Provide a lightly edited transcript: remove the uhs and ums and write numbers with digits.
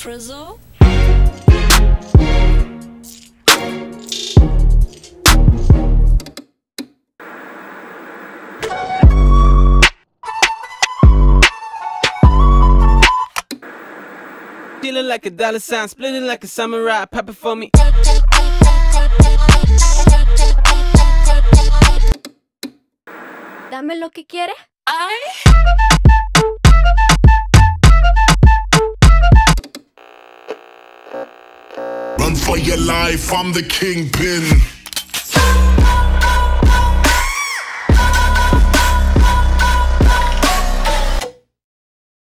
Frizzo. Feeling like a dollar sign, splitting like a samurai, pop it for me. Dame lo que quiere. Run for your life, I'm the kingpin.